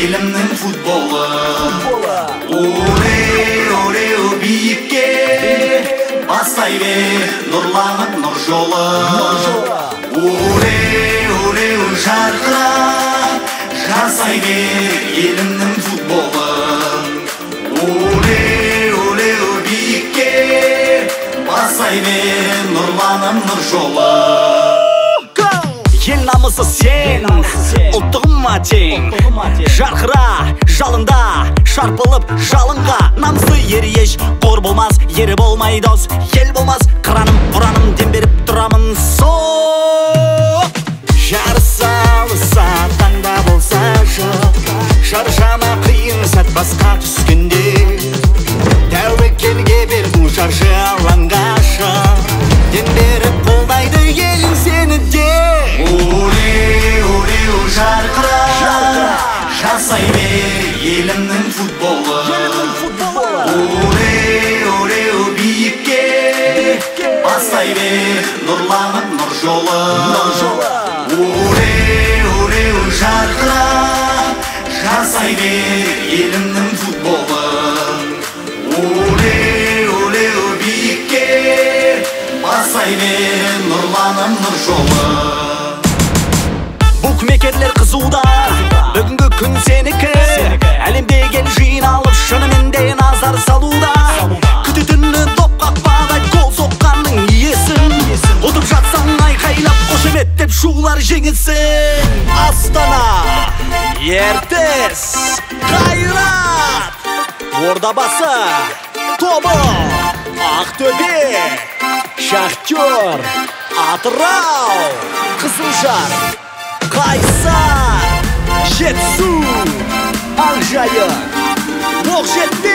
елімнің футболы. Оле-оле-о биікке бастай бер нұрланып нұр жолы. Оле-оле-о жарқырап жасай бер елімнің футболы. Оле-оле-о биікке бастай бер нұрланып нұр жолы. Ел намысы сен, ұлттығыма тең. Жарқыра жалында, шарпылып жалынға. Намысы ер еш қор болмас, ері болмай дос. Ел болмас, қыраным, ұраным, дем беріп тұрамын соқ. Жарыса алыса, таңда болса жоқ. Шаршама қиын сәт басқа түскенде. Тәуекелге бер бұл шаршы алаңға шық. Дем беріп қолдайды елің сені де. Оле-оле-о жарқырап жасай бер елімнің футболы. Оле-оле-о биікке бастай бер нұрланып нұр жолы. Оле-оле-о жарқырап жасай бер елімнің футболы. Оле-оле-о биікке бастай бер нұрланып нұр жолы. Букмекерлер қызуда, бүгінгі күн сенікі. Әлемде ел жиналып шынымен де назар салуда. Күтетіні доп қақпадай гол соққанның иесін. Ұтып жатсаң айқайлап қошеметтеп шулар жеңілсін. Астана, Ертіс, Қайрат, Ордабасы, Тобыл, Ақтөбе, Шахтер, Атырау, Қызылжар, Қайсар, Жетісу, Ақжайық, Оқжетпес.